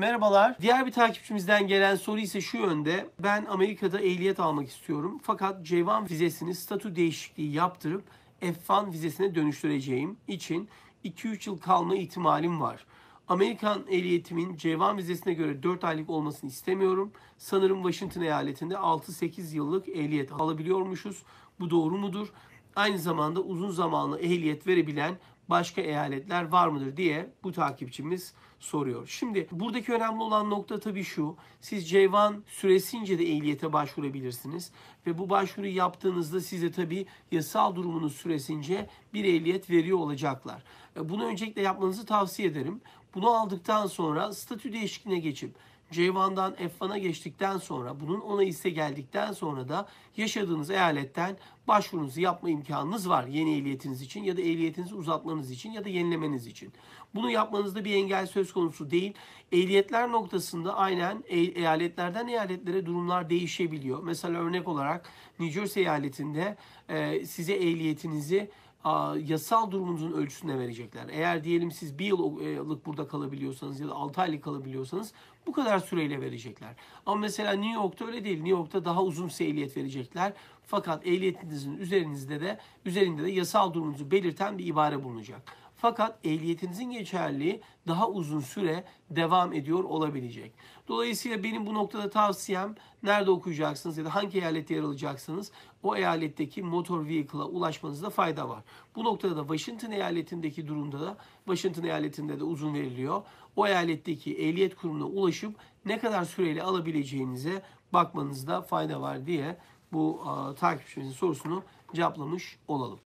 Merhabalar. Diğer bir takipçimizden gelen soru ise şu yönde. Ben Amerika'da ehliyet almak istiyorum. Fakat C1 vizesini statü değişikliği yaptırıp F1 vizesine dönüştüreceğim için 2-3 yıl kalma ihtimalim var. Amerikan ehliyetimin C1 vizesine göre 4 aylık olmasını istemiyorum. Sanırım Washington eyaletinde 6-8 yıllık ehliyet alabiliyormuşuz. Bu doğru mudur? Aynı zamanda uzun zamanlı ehliyet verebilen başka eyaletler var mıdır diye bu takipçimiz soruyor. Şimdi buradaki önemli olan nokta tabii şu. Siz C1 süresince de ehliyete başvurabilirsiniz. Ve bu başvuruyu yaptığınızda size tabii yasal durumunuz süresince bir ehliyet veriyor olacaklar. Bunu öncelikle yapmanızı tavsiye ederim. Bunu aldıktan sonra statü değişikliğine geçip C1'dan F1'a geçtikten sonra bunun onayı size geldikten sonra da yaşadığınız eyaletten başvurunuzu yapma imkanınız var. Yeni ehliyetiniz için ya da ehliyetinizi uzatmanız için ya da yenilemeniz için. Bunu yapmanızda bir engel söz konusu değil. Ehliyetler noktasında aynen eyaletlerden eyaletlere durumlar değişebiliyor. Mesela örnek olarak New Jersey eyaletinde size ehliyetinizi yasal durumunuzun ölçüsüne verecekler. Eğer diyelim siz 1 yıllık burada kalabiliyorsanız ya da 6 aylık kalabiliyorsanız bu kadar süreyle verecekler. Ama mesela New York'ta öyle değil. New York'ta daha uzun bir ehliyet verecekler. Fakat ehliyetinizin üzerinde de yasal durumunuzu belirten bir ibare bulunacak. Fakat ehliyetinizin geçerliliği daha uzun süre devam ediyor olabilecek. Dolayısıyla benim bu noktada tavsiyem nerede okuyacaksınız ya da hangi eyalette yer alacaksınız o eyaletteki motor vehicle'a ulaşmanızda fayda var. Bu noktada da Washington eyaletindeki durumda da Washington eyaletinde de uzun veriliyor. O eyaletteki ehliyet kurumuna ulaşıp ne kadar süreyle alabileceğinize bakmanızda fayda var diye bu takipçimizin sorusunu cevaplamış olalım.